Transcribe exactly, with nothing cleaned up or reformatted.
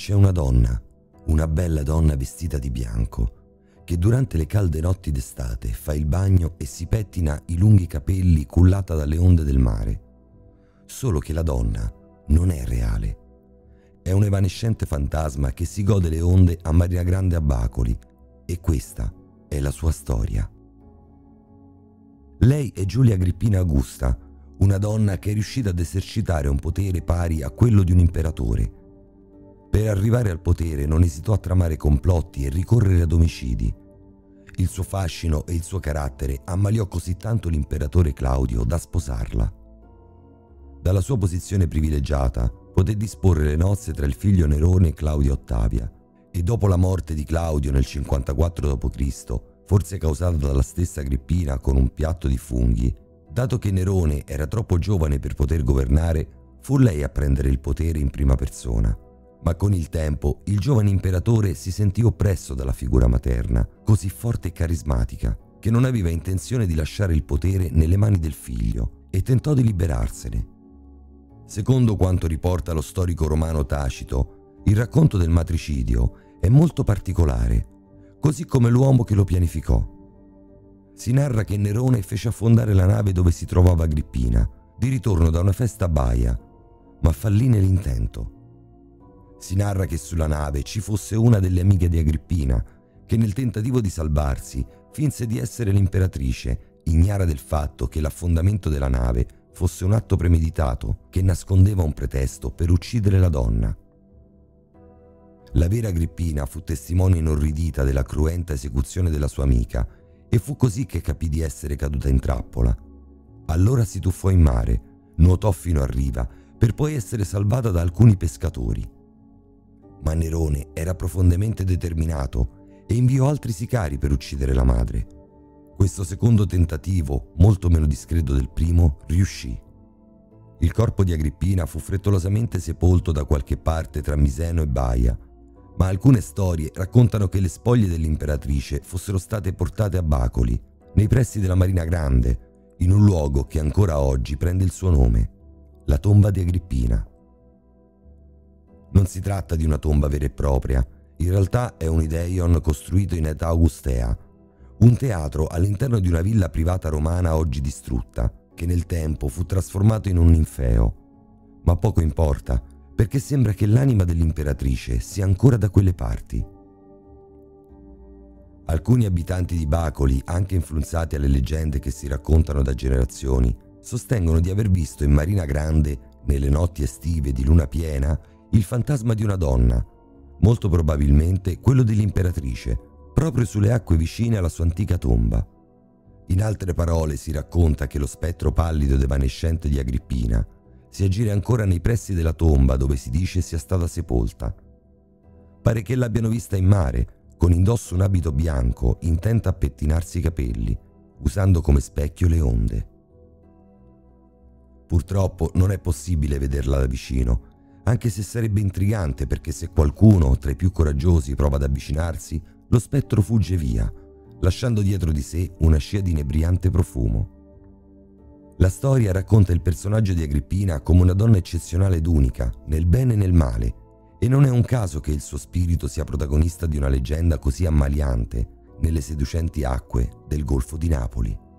C'è una donna, una bella donna vestita di bianco, che durante le calde notti d'estate fa il bagno e si pettina i lunghi capelli cullata dalle onde del mare. Solo che la donna non è reale. È un evanescente fantasma che si gode le onde a Marina Grande a Bacoli, e questa è la sua storia. Lei è Giulia Agrippina Augusta, una donna che è riuscita ad esercitare un potere pari a quello di un imperatore. Per arrivare al potere non esitò a tramare complotti e ricorrere ad omicidi. Il suo fascino e il suo carattere ammaliò così tanto l'imperatore Claudio da sposarla. Dalla sua posizione privilegiata poté disporre le nozze tra il figlio Nerone e Claudia Ottavia, e dopo la morte di Claudio nel cinquantaquattro dopo Cristo, forse causata dalla stessa Agrippina con un piatto di funghi, dato che Nerone era troppo giovane per poter governare, fu lei a prendere il potere in prima persona. Ma con il tempo il giovane imperatore si sentì oppresso dalla figura materna, così forte e carismatica, che non aveva intenzione di lasciare il potere nelle mani del figlio e tentò di liberarsene. Secondo quanto riporta lo storico romano Tacito, il racconto del matricidio è molto particolare, così come l'uomo che lo pianificò. Si narra che Nerone fece affondare la nave dove si trovava Agrippina, di ritorno da una festa a Baia, ma fallì nell'intento. Si narra che sulla nave ci fosse una delle amiche di Agrippina, che nel tentativo di salvarsi finse di essere l'imperatrice, ignara del fatto che l'affondamento della nave fosse un atto premeditato che nascondeva un pretesto per uccidere la donna. La vera Agrippina fu testimone inorridita della cruenta esecuzione della sua amica e fu così che capì di essere caduta in trappola. Allora si tuffò in mare, nuotò fino a riva per poi essere salvata da alcuni pescatori. Ma Nerone era profondamente determinato e inviò altri sicari per uccidere la madre. Questo secondo tentativo, molto meno discreto del primo, riuscì. Il corpo di Agrippina fu frettolosamente sepolto da qualche parte tra Miseno e Baia, ma alcune storie raccontano che le spoglie dell'imperatrice fossero state portate a Bacoli, nei pressi della Marina Grande, in un luogo che ancora oggi prende il suo nome, la tomba di Agrippina. Non si tratta di una tomba vera e propria, in realtà è un ideion costruito in età augustea, un teatro all'interno di una villa privata romana oggi distrutta, che nel tempo fu trasformato in un ninfeo. Ma poco importa, perché sembra che l'anima dell'imperatrice sia ancora da quelle parti. Alcuni abitanti di Bacoli, anche influenzati alle leggende che si raccontano da generazioni, sostengono di aver visto in Marina Grande, nelle notti estive di luna piena, il fantasma di una donna, molto probabilmente quello dell'imperatrice, proprio sulle acque vicine alla sua antica tomba. In altre parole si racconta che lo spettro pallido ed evanescente di Agrippina si aggira ancora nei pressi della tomba dove si dice sia stata sepolta. Pare che l'abbiano vista in mare, con indosso un abito bianco, intenta a pettinarsi i capelli, usando come specchio le onde. Purtroppo non è possibile vederla da vicino, anche se sarebbe intrigante, perché se qualcuno tra i più coraggiosi prova ad avvicinarsi, lo spettro fugge via, lasciando dietro di sé una scia di inebriante profumo. La storia racconta il personaggio di Agrippina come una donna eccezionale ed unica, nel bene e nel male, e non è un caso che il suo spirito sia protagonista di una leggenda così ammaliante nelle seducenti acque del Golfo di Napoli.